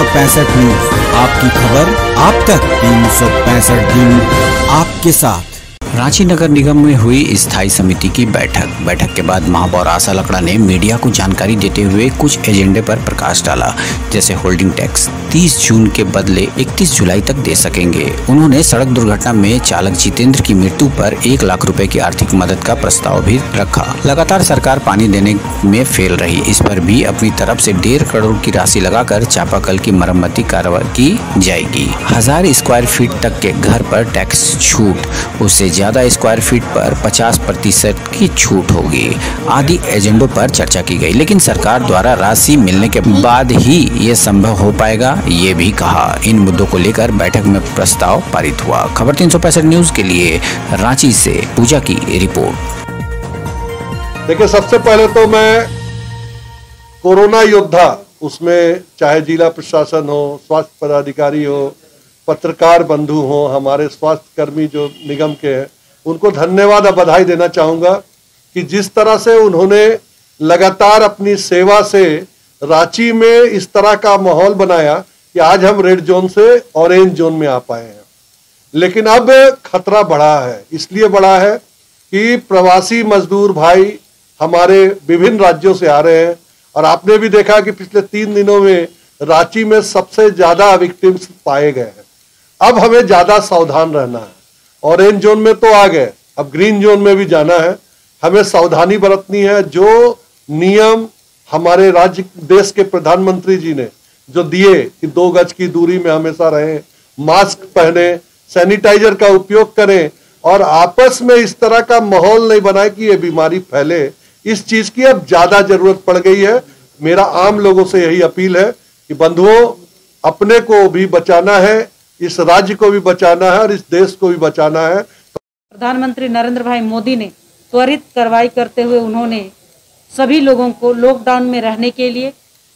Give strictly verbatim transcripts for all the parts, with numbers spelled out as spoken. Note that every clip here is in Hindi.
सौ पैंसठ न्यूज, आपकी खबर आप तक। तीन सौ पैंसठ दिन आपके साथ। रांची नगर निगम में हुई स्थायी समिति की बैठक बैठक के बाद महापौर आशा लकड़ा ने मीडिया को जानकारी देते हुए कुछ एजेंडे पर प्रकाश डाला, जैसे होल्डिंग टैक्स तीस जून के बदले इकतीस जुलाई तक दे सकेंगे। उन्होंने सड़क दुर्घटना में चालक जितेंद्र की मृत्यु पर एक लाख रुपए की आर्थिक मदद का प्रस्ताव भी रखा। लगातार सरकार पानी देने में फेल रही, इस पर भी अपनी तरफ से डेढ़ करोड़ की राशि लगाकर चापाकल की मरम्मती कार्रवाई की जाएगी। हजार स्क्वायर फीट तक के घर पर टैक्स छूट, उससे ज्यादा स्क्वायर फीट पर पचास प्रतिशत की छूट होगी। आदि एजेंडों पर चर्चा की गई, लेकिन सरकार द्वारा राशि मिलने के बाद ही ये संभव हो पाएगा, ये भी कहा। इन मुद्दों को लेकर बैठक में प्रस्ताव पारित हुआ। खबर तीन सौ पैंसठ न्यूज के लिए रांची से पूजा की रिपोर्ट। देखिए, सबसे पहले तो मैं कोरोना योद्धा, उसमें चाहे जिला प्रशासन हो, स्वास्थ्य पदाधिकारी हो, पत्रकार बंधु हो, हमारे स्वास्थ्य कर्मी जो निगम के हैं, उनको धन्यवाद और बधाई देना चाहूंगा कि जिस तरह से उन्होंने लगातार अपनी सेवा से रांची में इस तरह का माहौल बनाया कि आज हम रेड जोन से ऑरेंज जोन में आ पाए हैं। लेकिन अब खतरा बढ़ा है, इसलिए बढ़ा है कि प्रवासी मजदूर भाई हमारे विभिन्न राज्यों से आ रहे हैं, और आपने भी देखा कि पिछले तीन दिनों में रांची में सबसे ज्यादा विक्टिम्स पाए गए हैं। अब हमें ज्यादा सावधान रहना है। ऑरेंज जोन में तो आ गए, अब ग्रीन जोन में भी जाना है। हमें सावधानी बरतनी है। जो नियम हमारे राज्य देश के प्रधानमंत्री जी ने जो दिए कि दो गज की दूरी में हमेशा रहें, मास्क पहने, सैनिटाइजर का उपयोग करें, और आपस में इस तरह का माहौल नहीं बनाए कि ये बीमारी फैले, इस चीज की अब ज्यादा जरूरत पड़ गई है। मेरा आम लोगों से यही अपील है कि बंधुओं, अपने को भी बचाना है, इस राज्य को भी बचाना है और इस देश को भी बचाना है। प्रधानमंत्री नरेंद्र भाई मोदी ने त्वरित कार्रवाई करते हुए उन्होंने सभी लोगों को लॉकडाउन में रहने के लिए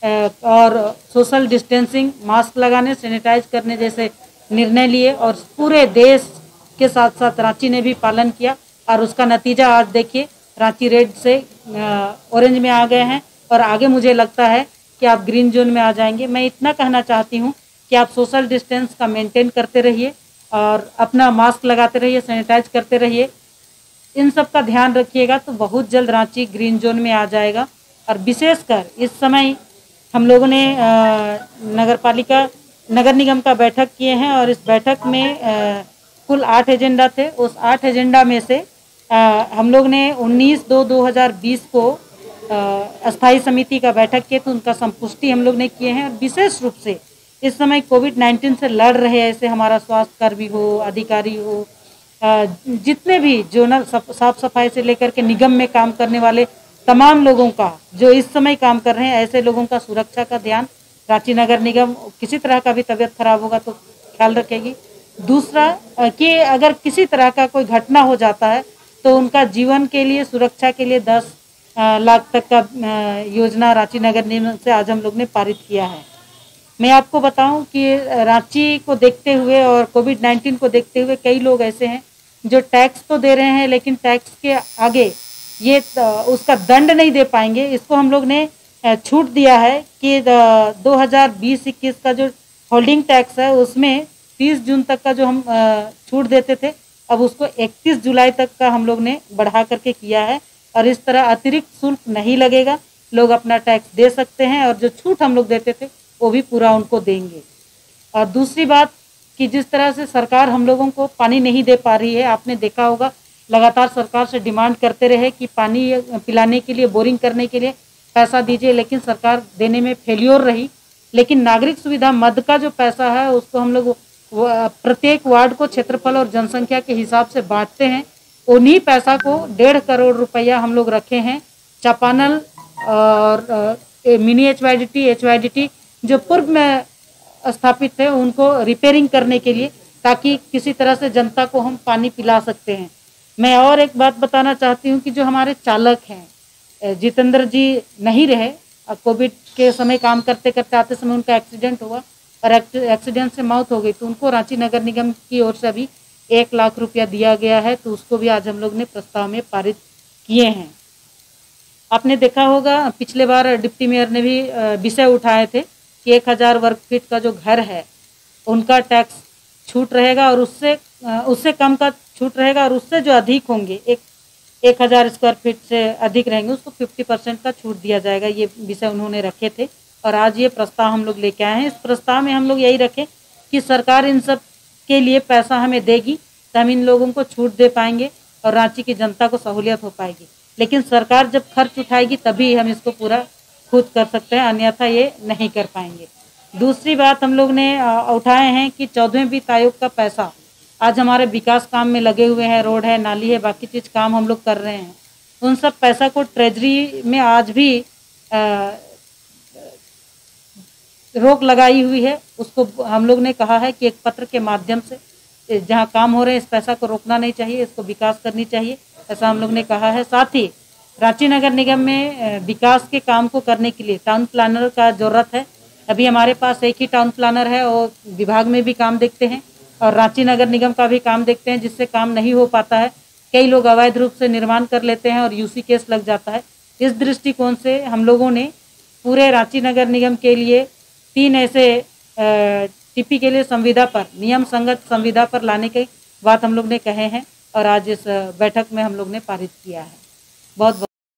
और सोशल डिस्टेंसिंग, मास्क लगाने, सैनिटाइज करने जैसे निर्णय लिए, और पूरे देश के साथ साथ रांची ने भी पालन किया। और उसका नतीजा आज देखिए, रांची रेड से ऑरेंज में आ गए हैं, और आगे मुझे लगता है कि आप ग्रीन जोन में आ जाएंगे। मैं इतना कहना चाहती हूँ कि आप सोशल डिस्टेंस का मेंटेन करते रहिए और अपना मास्क लगाते रहिए, सैनिटाइज करते रहिए, इन सब का ध्यान रखिएगा, तो बहुत जल्द रांची ग्रीन जोन में आ जाएगा। और विशेषकर इस समय हम लोगों ने नगर पालिका नगर निगम का बैठक किए हैं, और इस बैठक में आ, कुल आठ एजेंडा थे। उस आठ एजेंडा में से आ, हम लोग ने उन्नीस दो दो हज़ार बीस को अस्थायी समिति का बैठक किए, तो उनका संपुष्टि हम लोग ने किए हैं। और विशेष रूप से इस समय कोविड नाइन्टीन से लड़ रहे ऐसे हमारा स्वास्थ्य कर्मी हो, अधिकारी हो, जितने भी जोनल साफ सफाई से लेकर के निगम में काम करने वाले तमाम लोगों का, जो इस समय काम कर रहे हैं, ऐसे लोगों का सुरक्षा का ध्यान रांची नगर निगम किसी तरह का भी तबीयत खराब होगा तो ख्याल रखेगी। दूसरा कि अगर किसी तरह का कोई घटना हो जाता है तो उनका जीवन के लिए, सुरक्षा के लिए दस लाख तक का योजना रांची नगर निगम से आज हम लोग ने पारित किया है। मैं आपको बताऊं कि रांची को देखते हुए और कोविड नाइन्टीन को देखते हुए कई लोग ऐसे हैं जो टैक्स तो दे रहे हैं, लेकिन टैक्स के आगे ये उसका दंड नहीं दे पाएंगे। इसको हम लोग ने छूट दिया है कि दो हज़ार बीस इक्कीस का जो होल्डिंग टैक्स है उसमें तीस जून तक का जो हम छूट देते थे, अब उसको इकतीस जुलाई तक का हम लोग ने बढ़ा करके किया है। और इस तरह अतिरिक्त शुल्क नहीं लगेगा, लोग अपना टैक्स दे सकते हैं, और जो छूट हम लोग देते थे वो भी पूरा उनको देंगे। और दूसरी बात कि जिस तरह से सरकार हम लोगों को पानी नहीं दे पा रही है, आपने देखा होगा लगातार सरकार से डिमांड करते रहे कि पानी पिलाने के लिए, बोरिंग करने के लिए पैसा दीजिए, लेकिन सरकार देने में फेल्योर रही। लेकिन नागरिक सुविधा मद का जो पैसा है उसको हम लोग प्रत्येक वार्ड को क्षेत्रफल और जनसंख्या के हिसाब से बांटते हैं। उन्हीं पैसा को डेढ़ करोड़ रुपया हम लोग रखे हैं चापानल और mini H Y D T H Y D T जो पूर्व में स्थापित थे उनको रिपेयरिंग करने के लिए, ताकि किसी तरह से जनता को हम पानी पिला सकते हैं। मैं और एक बात बताना चाहती हूँ कि जो हमारे चालक हैं, जितेंद्र जी नहीं रहे, कोविड के समय काम करते करते आते समय उनका एक्सीडेंट हुआ और एक्सीडेंट से मौत हो गई, तो उनको रांची नगर निगम की ओर से अभी एक लाख रुपया दिया गया है, तो उसको भी आज हम लोग ने प्रस्ताव में पारित किए हैं। आपने देखा होगा पिछले बार डिप्टी मेयर ने भी विषय उठाए थे कि एक हज़ार वर्ग फीट का जो घर है उनका टैक्स छूट रहेगा और उससे उससे कम का छूट रहेगा, और उससे जो अधिक होंगे एक एक हज़ार स्क्वायर फीट से अधिक रहेंगे उसको फिफ्टी परसेंट का छूट दिया जाएगा। ये विषय उन्होंने रखे थे और आज ये प्रस्ताव हम लोग लेके आए हैं। इस प्रस्ताव में हम लोग यही रखें कि सरकार इन सब के लिए पैसा हमें देगी तो हम इन लोगों को छूट दे पाएंगे और रांची की जनता को सहूलियत हो पाएगी। लेकिन सरकार जब खर्च उठाएगी तभी हम इसको पूरा खुद कर सकते हैं, अन्यथा ये नहीं कर पाएंगे। दूसरी बात हम लोग ने उठाए हैं कि चौदहवें वित्त आयोग का पैसा आज हमारे विकास काम में लगे हुए हैं, रोड है, नाली है, बाकी चीज़ काम हम लोग कर रहे हैं। उन सब पैसा को ट्रेजरी में आज भी आ, रोक लगाई हुई है। उसको हम लोग ने कहा है कि एक पत्र के माध्यम से जहां काम हो रहे हैं इस पैसा को रोकना नहीं चाहिए, इसको विकास करनी चाहिए, ऐसा हम लोग ने कहा है। साथ ही रांची नगर निगम में विकास के काम को करने के लिए टाउन प्लानर का ज़रूरत है। अभी हमारे पास एक ही टाउन प्लानर है और विभाग में भी काम देखते हैं और रांची नगर निगम का भी काम देखते हैं, जिससे काम नहीं हो पाता है। कई लोग अवैध रूप से निर्माण कर लेते हैं और यूसी केस लग जाता है। इस दृष्टिकोण से हम लोगों ने पूरे रांची नगर निगम के लिए तीन ऐसे टीपी के लिए संविदा पर, नियम संगत संविदा पर लाने की बात हम लोग ने कहे हैं और आज इस बैठक में हम लोग ने पारित किया है। बहुत बहुत